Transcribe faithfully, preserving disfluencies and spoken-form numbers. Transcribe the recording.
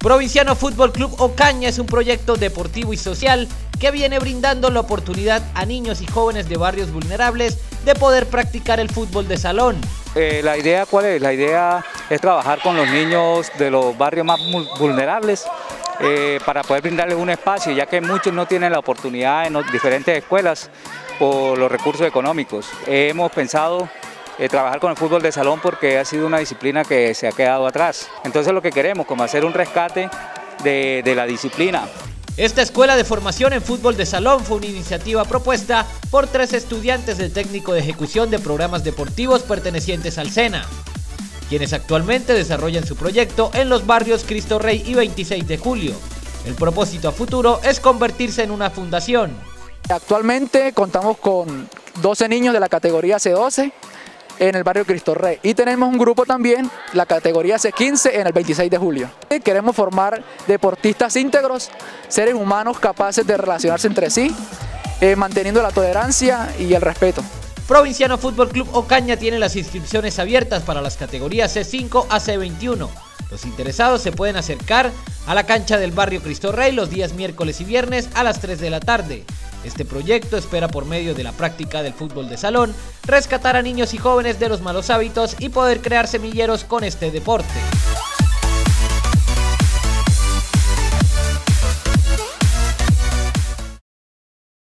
Provinciano Fútbol Club Ocaña es un proyecto deportivo y social que viene brindando la oportunidad a niños y jóvenes de barrios vulnerables de poder practicar el fútbol de salón. Eh, la idea, ¿cuál es? La idea es trabajar con los niños de los barrios más vulnerables eh, para poder brindarles un espacio, ya que muchos no tienen la oportunidad en las diferentes escuelas por los recursos económicos. Eh, hemos pensado Eh, trabajar con el fútbol de salón porque ha sido una disciplina que se ha quedado atrás. Entonces lo que queremos, como hacer un rescate de, de la disciplina. Esta escuela de formación en fútbol de salón fue una iniciativa propuesta por tres estudiantes del técnico de ejecución de programas deportivos pertenecientes al SENA, quienes actualmente desarrollan su proyecto en los barrios Cristo Rey y veintiséis de julio. El propósito a futuro es convertirse en una fundación. Actualmente contamos con doce niños de la categoría C doce en el barrio Cristo Rey y tenemos un grupo también, la categoría C quince en el veintiséis de julio. Queremos formar deportistas íntegros, seres humanos capaces de relacionarse entre sí, eh, manteniendo la tolerancia y el respeto. Provinciano Fútbol Club Ocaña tiene las inscripciones abiertas para las categorías C cinco a C veintiuno. Los interesados se pueden acercar a la cancha del barrio Cristo Rey los días miércoles y viernes a las tres de la tarde. Este proyecto espera, por medio de la práctica del fútbol de salón, rescatar a niños y jóvenes de los malos hábitos y poder crear semilleros con este deporte.